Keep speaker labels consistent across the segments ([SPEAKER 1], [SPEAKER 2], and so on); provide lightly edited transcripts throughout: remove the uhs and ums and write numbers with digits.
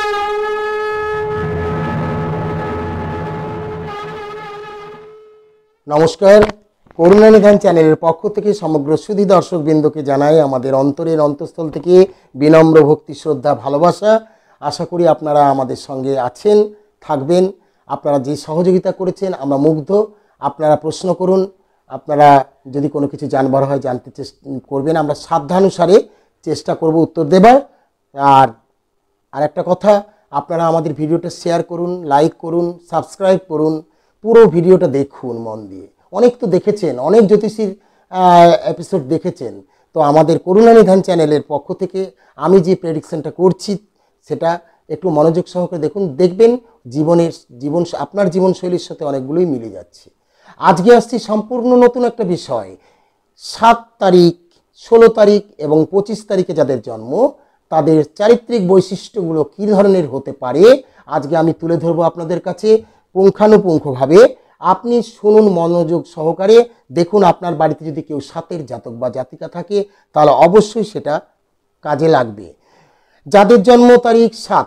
[SPEAKER 1] নমস্কার, করুণা নিধান চ্যানেলের পক্ষ থেকে সমগ্র সুধী দর্শকবৃন্দকে জানাই আমাদের অন্তরের অন্তঃস্থল থেকে বিনম্র ভক্তি, শ্রদ্ধা, ভালোবাসা। আশা করি আপনারা আমাদের সঙ্গে আছেন, থাকবেন। আপনারা যে সহযোগিতা করেছেন আমরা মুগ্ধ। আপনারা প্রশ্ন করুন, আপনারা যদি কোনো কিছু জানবার হয় জানতে করবেন, আমরা সাধ্যানুসারে চেষ্টা করব উত্তর দেবার। আর একটা কথা, আপনারা আমাদের ভিডিওটা শেয়ার করুন, লাইক করুন, সাবস্ক্রাইব করুন, পুরো ভিডিওটা দেখুন মন দিয়ে। অনেক তো দেখেছেন, অনেক জ্যোতিষীর এপিসোড দেখেছেন, তো আমাদের করুণা নিধান চ্যানেলের পক্ষ থেকে আমি যে প্রেডিকশনটা করছি সেটা একটু মনোযোগ সহকারে দেখুন, দেখবেন আপনার জীবনশৈলীর সাথে অনেকগুলোই মিলে যাচ্ছে। আজকে আসছি সম্পূর্ণ নতুন একটা বিষয়। 7 তারিখ, 16 তারিখ এবং 25 তারিখে যাদের জন্ম তাদের চারিত্রিক বৈশিষ্ট্যগুলো কী ধরনের হতে পারে আজকে আমি তুলে ধরবো আপনাদের কাছে পুঙ্খানুপুঙ্খভাবে। আপনি শুনুন মনোযোগ সহকারে, দেখুন আপনার বাড়িতে যদি কেউ 7-এর জাতক বা জাতিকা থাকে তাহলে অবশ্যই সেটা কাজে লাগবে। যাদের জন্ম তারিখ 7,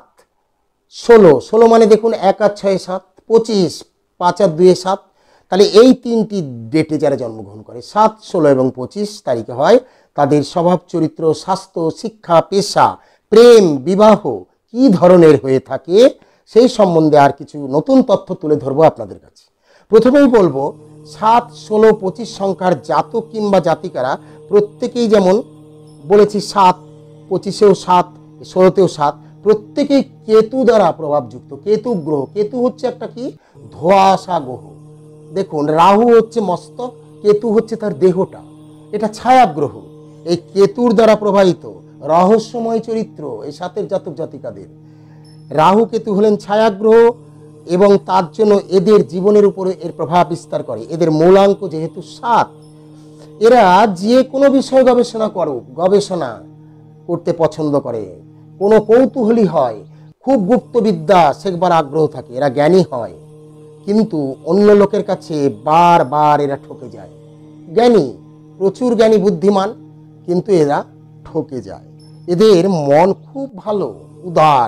[SPEAKER 1] 16 মানে দেখুন 1 আর 6 7, 25, 5 আর 2 7, তাহলে এই 3টি ডেটে যারা জন্মগ্রহণ করে 7, 16 এবং 25 তারিখে হয়, তাদের স্বভাব চরিত্র, স্বাস্থ্য, শিক্ষা, পেশা, প্রেম, বিবাহ কী ধরনের হয়ে থাকে সেই সম্বন্ধে আর কিছু নতুন তথ্য তুলে ধরবো আপনাদের কাছে। প্রথমেই বলবো 7, 16, 25 সংখ্যার জাতক কিংবা জাতিকারা প্রত্যেকেই, যেমন বলেছি 7, 25-এও 7, 16-তেও 7, প্রত্যেকেই কেতু দ্বারা প্রভাবযুক্ত। কেতু গ্রহ, কেতু হচ্ছে একটা কি ধোঁয়াশা গ্রহ। দেখুন রাহু হচ্ছে মস্তক, কেতু হচ্ছে তার দেহটা, এটা ছায়া গ্রহ। এই কেতুর দ্বারা প্রভাবিত রহস্যময় চরিত্র এই 7-এর জাতক জাতিকাদের। রাহু কেতু হলেন ছায়াগ্রহ এবং তার জন্য এদের জীবনের উপরে এর প্রভাব বিস্তার করে। এদের মূলাঙ্ক যেহেতু 7, এরা যে কোনো বিষয় গবেষণা করতে পছন্দ করে, কোনো কৌতূহলী হয়, খুব গুপ্তবিদ্যা শেখবার আগ্রহ থাকে, এরা জ্ঞানী হয়, কিন্তু অন্য লোকের কাছে বারবার এরা ঠকে যায়। জ্ঞানী, প্রচুর জ্ঞানী, বুদ্ধিমান, কিন্তু এরা ঠকে যায়। এদের মন খুব ভালো, উদার,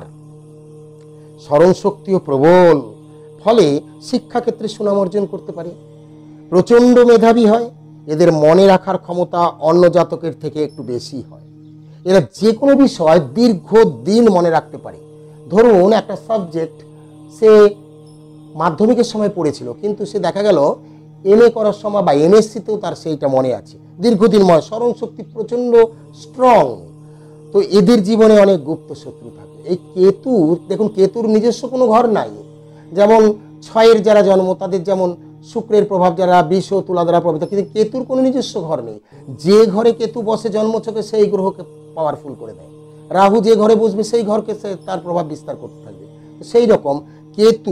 [SPEAKER 1] স্মরণশক্তিও প্রবল, ফলে শিক্ষাক্ষেত্রে সুনাম অর্জন করতে পারে। প্রচণ্ড মেধাবী হয়, এদের মনে রাখার ক্ষমতা অন্য জাতকের থেকে একটু বেশি হয়। এরা যে কোনো বিষয় দীর্ঘদিন মনে রাখতে পারে। ধরুন একটা সাবজেক্ট সে মাধ্যমিকের সময় পড়েছিল, কিন্তু সে দেখা গেল MA করার সময় বা MSCতেও তার সেইটা মনে আছে, দীর্ঘদিন স্মরণশক্তি প্রচণ্ড স্ট্রং। তো এদের জীবনে অনেক গুপ্ত শত্রু থাকে। এই কেতু, দেখুন কেতুর নিজস্ব কোনো ঘর নাই। যেমন 6-এর যারা জন্ম তাদের যেমন শুক্রের প্রভাব, যারা বৃষ, তুলা দ্বারা প্রভাবিত, কিন্তু কেতুর কোনো নিজস্ব ঘর নেই। যে ঘরে কেতু বসে জন্মছকে সেই গ্রহকে পাওয়ারফুল করে দেয়। রাহু যে ঘরে বসবে সেই ঘরকে তার প্রভাব বিস্তার করতে থাকবে। সেই রকম কেতু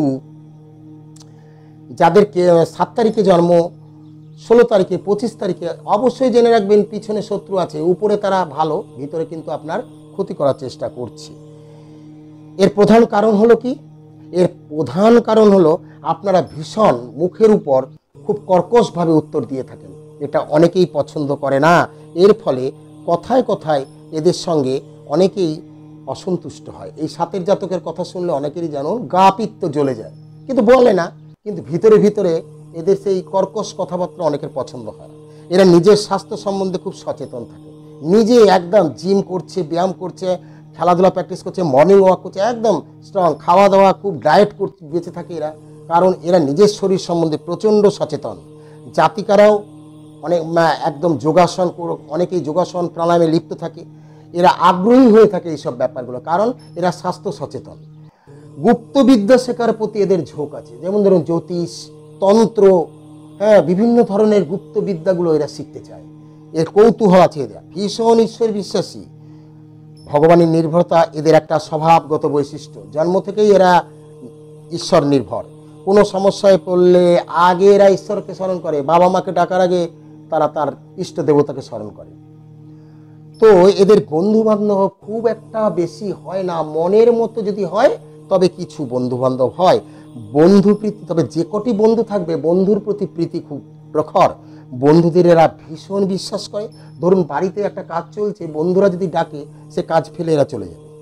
[SPEAKER 1] যাদের 7 তারিখে জন্ম, 16 তারিখে, 25 তারিখে, অবশ্যই জেনে রাখবেন পিছনে শত্রু আছে, উপরে তারা ভালো, ভিতরে কিন্তু আপনার ক্ষতি করার চেষ্টা করছে। এর প্রধান কারণ হলো কি? এর প্রধান কারণ হলো আপনারা ভীষণ মুখের উপর খুব কর্কশভাবে উত্তর দিয়ে থাকেন। এটা অনেকেই পছন্দ করে না। এর ফলে কথায় কথায় এদের সঙ্গে অনেকেই অসন্তুষ্ট হয়। এই 7-এর জাতকের কথা শুনলে অনেকেরই যেন গা পিত্ত জ্বলে যায়, কিন্তু বলে না, কিন্তু ভিতরে ভিতরে এদের সেই কর্কশ কথাবার্তা অনেকের পছন্দ হয়। এরা নিজের স্বাস্থ্য সম্বন্ধে খুব সচেতন থাকে, নিজে একদম জিম করছে, ব্যায়াম করছে, খেলাধুলা প্র্যাকটিস করছে, মর্নিং ওয়াক করছে, একদম স্ট্রং, খাওয়া দাওয়া খুব ডায়েট করতে বেঁচে থাকে এরা, কারণ এরা নিজের শরীর সম্বন্ধে প্রচণ্ড সচেতন। জাতিকারাও অনেক একদম যোগাসন, অনেকেই যোগাসন প্রাণায়ামে লিপ্ত থাকে। এরা আগ্রহী হয়ে থাকে এইসব ব্যাপারগুলো, কারণ এরা স্বাস্থ্য সচেতন। গুপ্তবিদ্যা শেখার প্রতি এদের ঝোঁক আছে, যেমন ধরুন জ্যোতিষ, তন্ত্র, বিভিন্ন ধরনের গুপ্তবিদ্যাগুলো এরা শিখতে চায়। এর কৌতূহল আছে, এরা ভীষণ ঈশ্বর বিশ্বাসী, ভগবানের নির্ভরতা এদের একটা স্বভাবগত বৈশিষ্ট্য। জন্ম থেকেই এরা ঈশ্বর নির্ভর। কোনো সমস্যায় পড়লে আগে এরা ঈশ্বরকে স্মরণ করে, বাবা মাকে ডাকার আগে তারা তার ইষ্ট দেবতাকে স্মরণ করে। তো এদের বন্ধু বান্ধব খুব একটা বেশি হয় না, মনের মতো যদি হয় তবে কিছু বন্ধু বান্ধব হয়। বন্ধু প্রীতি, তবে যে কটি বন্ধু থাকবে বন্ধুর প্রতি প্রীতি খুব প্রখর। বন্ধুদের এরা ভীষণ বিশ্বাস করে। ধরুন বাড়িতে একটা কাজ চলছে, বন্ধুরা যদি ডাকে সে কাজ ফেলে এরা চলে যাবে।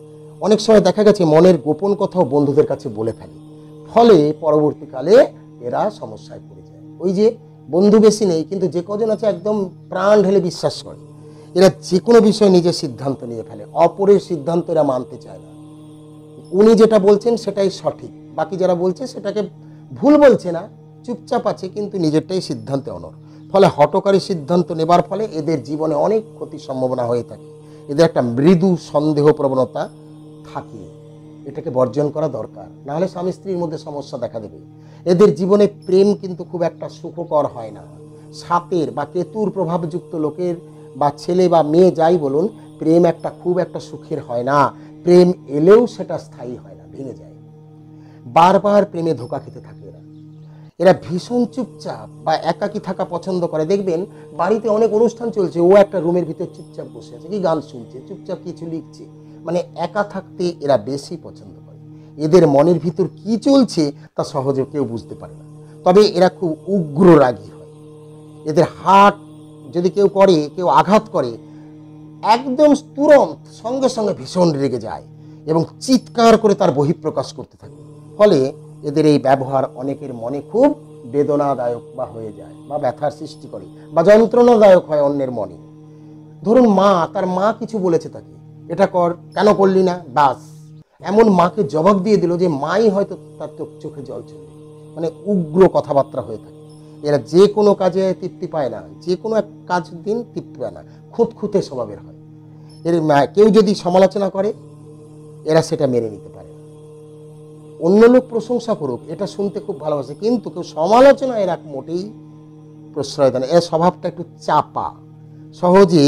[SPEAKER 1] অনেক সময় দেখা গেছে মনের গোপন কথাও বন্ধুদের কাছে বলে ফেলে, ফলে পরবর্তীকালে এরা সমস্যায় পড়ে যায়। ওই যে বন্ধু বেশি নেই, কিন্তু যে কজন আছে একদম প্রাণ ঢেলে বিশ্বাস করে। এরা যে কোনো বিষয়ে নিজের সিদ্ধান্ত নিয়ে ফেলে, অপরের সিদ্ধান্ত এরা মানতে চায় না। উনি যেটা বলছেন সেটাই সঠিক, বাকি যারা বলছে সেটাকে ভুল বলছে না, চুপচাপ আছে, কিন্তু নিজেরটাই সিদ্ধান্তে অনড়। ফলে হঠকারী সিদ্ধান্ত নেবার ফলে এদের জীবনে অনেক ক্ষতির সম্ভাবনা হয়ে থাকে। এদের একটা মৃদু সন্দেহ প্রবণতা থাকে, এটাকে বর্জন করা দরকার, নাহলে স্বামী স্ত্রীর মধ্যে সমস্যা দেখা দেবে। এদের জীবনে প্রেম কিন্তু খুব একটা সুখকর হয় না। সাতের বা কেতুর প্রভাবযুক্ত লোকের বা ছেলে বা মেয়ে যাই বলুন, প্রেম খুব একটা সুখের হয় না। প্রেম এলেও সেটা স্থায়ী হয় না, ভেঙে যায়। বারবার প্রেমে ধোঁকা খেতে থাকে এরা। এরা ভীষণ চুপচাপ বা একাকী থাকা পছন্দ করে। দেখবেন বাড়িতে অনেক অনুষ্ঠান চলছে, ও একটা রুমের ভিতরে চুপচাপ বসে আছে, কি গান শুনছে, চুপচাপ কিছু লিখছে, মানে একা থাকতে এরা বেশি পছন্দ করে। এদের মনের ভিতর কি চলছে তা সহজে কেউ বুঝতে পারে না। তবে এরা খুব উগ্র রাগী হয়। এদের হাট যদি কেউ করে, কেউ আঘাত করে, একদম তুরন্ত সঙ্গে সঙ্গে ভীষণ রেগে যায় এবং চিৎকার করে তার বহিঃপ্রকাশ করতে থাকে। ফলে এদের এই ব্যবহার অনেকের মনে খুব বেদনাদায়ক বা হয়ে যায়, বা ব্যথার সৃষ্টি করে, বা যন্ত্রণাদায়ক হয় অন্যের মনে। ধরুন তার মা কিছু বলেছে তাকে, এটা কর, কেন করলি না, বাস এমন মাকে জবাব দিয়ে দিল যে মাই হয়তো তার চোখে জল চলে। মানে উগ্র কথাবার্তা হয়ে থাকে। এরা যে কোনো কাজে তৃপ্তি পায় না, যে কোনো এক কাজ দিন তৃপ্তি পায় না, খুঁতখুঁতে স্বভাবের হয়। কেউ যদি সমালোচনা করে এরা সেটা মেনে নিতে পারে না। অন্য লোক প্রশংসা করুক এটা শুনতে খুব ভালোবাসে, কিন্তু কেউ সমালোচনা এরা মোটেই প্রশ্রয় দেয় না। এর স্বভাবটা একটু চাপা, সহজে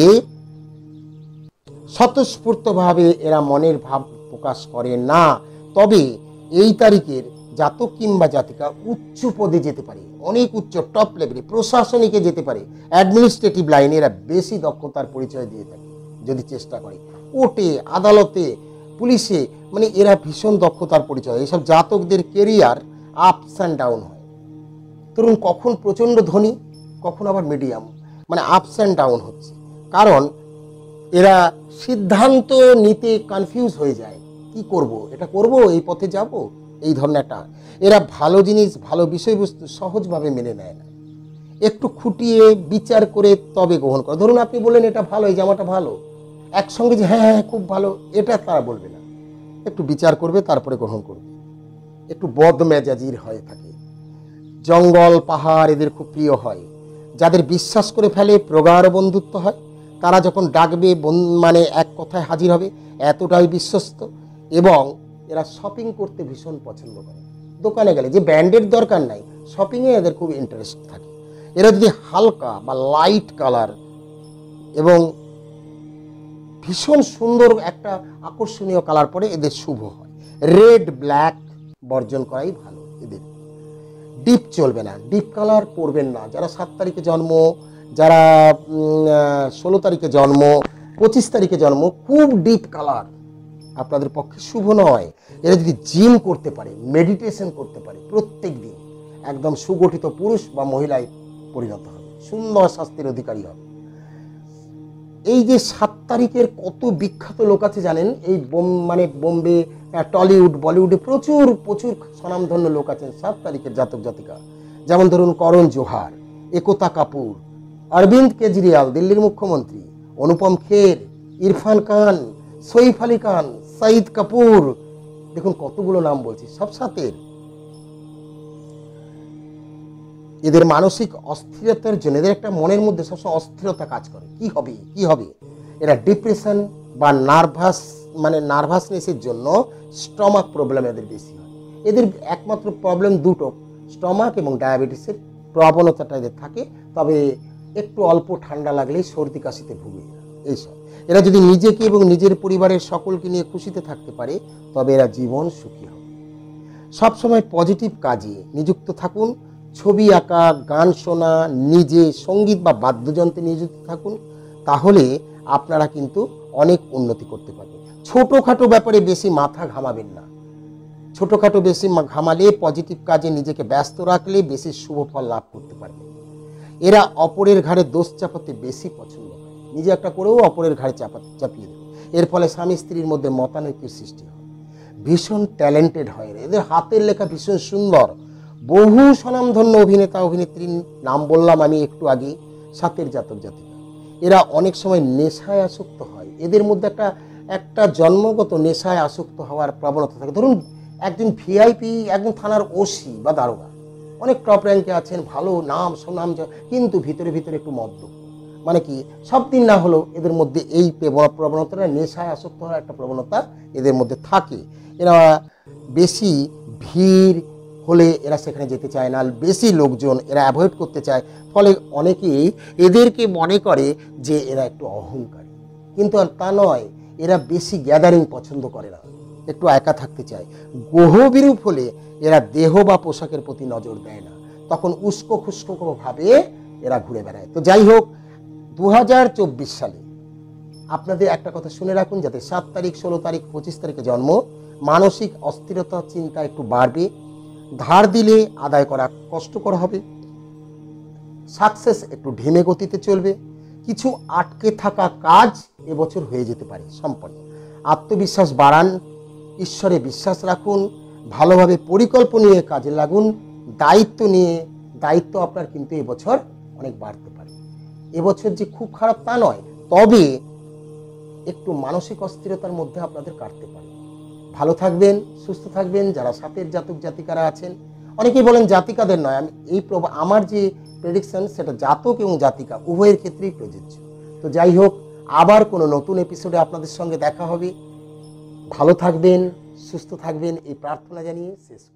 [SPEAKER 1] স্বতঃস্ফূর্তভাবে এরা মনের ভাব প্রকাশ করে না। তবে এই তারিখের জাতক কিংবা জাতিকা উচ্চ পদে যেতে পারে, অনেক উচ্চ টপ লেভেলে প্রশাসনিকে যেতে পারে, অ্যাডমিনিস্ট্রেটিভ লাইনে এরা বেশি দক্ষতার পরিচয় দিয়ে থাকে যদি চেষ্টা করে। কোর্টে, আদালতে, পুলিশে, মানে এরা ভীষণ দক্ষতার পরিচয়। এইসব জাতকদের কেরিয়ার আপস অ্যান্ড ডাউন হয়। ধরুন কখন প্রচণ্ড ধনী, কখন আবার মিডিয়াম, মানে আপস অ্যান্ড ডাউন হচ্ছে। কারণ এরা সিদ্ধান্ত নিতে কনফিউজ হয়ে যায়, কি করব, এটা করব, এই পথে যাব, এই ধরনের একটা। এরা ভালো জিনিস, ভালো বিষয়বস্তু সহজভাবে মেনে নেয় না, একটু খুঁটিয়ে বিচার করে তবে গ্রহণ করে। ধরুন আপনি বললেন এটা ভালো, এই জামাটা ভালো, একসঙ্গে যে হ্যাঁ হ্যাঁ খুব ভালো এটা তারা বলবে না, একটু বিচার করবে তারপরে গ্রহণ করবে। একটু বদমেজাজির হয়ে থাকে। জঙ্গল পাহাড় এদের খুব প্রিয় হয়। যাদের বিশ্বাস করে ফেলে প্রগাঢ় বন্ধুত্ব হয়, তারা যখন ডাকবে মানে এক কথায় হাজির হবে, এতটাই বিশ্বস্ত। এবং এরা শপিং করতে ভীষণ পছন্দ করে। দোকানে গেলে যে ব্র্যান্ডের দরকার নাই, শপিংয়ে এদের খুব ইন্টারেস্ট থাকে। এরা যদি হালকা বা লাইট কালার এবং ভীষণ সুন্দর একটা আকর্ষণীয় কালার পরে এদের শুভ হয়। রেড ব্ল্যাক বর্জন করাই ভালো। এদের ডিপ চলবে না, ডিপ কালার পরবেন না। যারা 7 তারিখে জন্ম, যারা 16 তারিখে জন্ম, 25 তারিখে জন্ম, খুব ডিপ কালার আপনাদের পক্ষে শুভ নয়। এরা যদি জিম করতে পারে, মেডিটেশন করতে পারে প্রত্যেক দিন, একদম সুগঠিত পুরুষ বা মহিলায় পরিণত হবে, সুন্দর স্বাস্থ্যের অধিকারী হবে। এই যে 7 তারিখের কত বিখ্যাত লোক আছে জানেন, এই মানে বোম্বে, টলিউড, বলিউডে প্রচুর প্রচুর স্বনামধন্য লোক আছেন 7 তারিখের জাতক জাতিকা। যেমন ধরুন করণ জোহার, একতা কাপুর, অরবিন্দ কেজরিওয়াল দিল্লির মুখ্যমন্ত্রী, অনুপম খের, ইরফান খান, সইফ আলী খান, শাহিদ কাপুর, দেখুন কতগুলো নাম বলছি, সব সাথের। এদের মানসিক অস্থিরতার জন্য, এদের একটা মনের মধ্যে সবসময় অস্থিরতা কাজ করে, কি হবে কি হবে। এরা ডিপ্রেশন বা নার্ভাসনেসের জন্য স্টমাক প্রবলেম এদের বেশি হয়। এদের একমাত্র প্রবলেম দুটো, স্টমাক এবং ডায়াবেটিসের প্রবণতাটা এদের থাকে। তবে একটু অল্প ঠান্ডা লাগলেই সর্দি কাশিতে ভুগে এইসব। এরা যদি নিজেকে এবং নিজের পরিবারের সকলকে নিয়ে খুশিতে থাকতে পারে, তবে এরা জীবন সুখী হবে। সবসময় পজিটিভ কাজে নিযুক্ত থাকুন। ছবি আঁকা, গান শোনা, নিজে সঙ্গীত বা বাদ্যযন্ত্রে নিযুক্ত থাকুন, তাহলে আপনারা কিন্তু অনেক উন্নতি করতে পারবেন। ছোটোখাটো ব্যাপারে বেশি মাথা ঘামাবেন না। ছোটোখাটো বেশি ঘামালে, পজিটিভ কাজে নিজেকে ব্যস্ত রাখলে বেশি শুভ ফল লাভ করতে পারবেন। এরা অপরের ঘাড়ে দোষ চাপাতে বেশি পছন্দ করে, নিজে একটা করেও অপরের ঘাড়ে চাপিয়ে দেবে। এর ফলে স্বামী স্ত্রীর মধ্যে মতানৈক্যের সৃষ্টি হয়। ভীষণ ট্যালেন্টেড হয় এরা, এদের হাতের লেখা ভীষণ সুন্দর। বহু স্বনামধন্য অভিনেতা অভিনেত্রীর নাম বললাম আমি একটু আগে, সাতের জাতক জাতিকা। এরা অনেক সময় নেশায় আসক্ত হয়, এদের মধ্যে একটা জন্মগত নেশায় আসক্ত হওয়ার প্রবণতা থাকে। ধরুন একজন ভিআইপি, একজন থানার ওসি বা দারোগা, অনেক টপ র্যাঙ্কে আছেন, ভালো নাম সুনাম, কিন্তু ভিতরে ভিতরে একটু মদ্য, মানে কি সব দিন না হলেও এদের মধ্যে এই প্রবণতাটা, নেশায় আসক্ত হওয়ার একটা প্রবণতা এদের মধ্যে থাকে। এরা বেশি ভিড় হলে এরা সেখানে যেতে চায় না, বেশি লোকজন এরা অ্যাভয়েড করতে চায়। ফলে অনেকেই এদেরকে মনে করে যে এরা একটু অহংকারী, কিন্তু তা নয়। এরা বেশি গ্যাদারিং পছন্দ করে না, একটু একা থাকতে চায়। গ্রহবিরূপ হলে এরা দেহ বা পোশাকের প্রতি নজর দেয় না, তখন উস্কো খুস্কো ভাবে এরা ঘুরে বেড়ায়। তো যাই হোক, 2024 সালে আপনাদের একটা কথা শুনে রাখুন, যাতে 7 তারিখ, 16 তারিখ, 25 তারিখে জন্ম, মানসিক অস্থিরতা, চিন্তা একটু বাড়বে, ধার দিলে আদায় করা কষ্টকর হবে, সাকসেস একটু ঢিমে গতিতে চলবে, কিছু আটকে থাকা কাজ এবছর হয়ে যেতে পারে সম্পন্ন। আত্মবিশ্বাস বাড়ান, ঈশ্বরে বিশ্বাস রাখুন, ভালোভাবে পরিকল্পনা নিয়ে কাজে লাগুন, দায়িত্ব আপনার কিন্তু এবছর অনেক বাড়তে পারে। এবছর যে খুব খারাপ তা নয়, তবে একটু মানসিক অস্থিরতার মধ্যে আপনাদের কাটতে পারে। ভালো থাকবেন, সুস্থ থাকবেন। যারা সাতের জাতক জাতিকারা আছেন, অনেকেই বলেন জাতিকাদের নয়, আমি আমার যে প্রেডিকশন সেটা জাতক এবং জাতিকা উভয়ের ক্ষেত্রেই প্রযোজ্য। তো যাই হোক, আবার কোনো নতুন এপিসোডে আপনাদের সঙ্গে দেখা হবে। ভালো থাকবেন, সুস্থ থাকবেন, এই প্রার্থনা জানিয়ে শেষ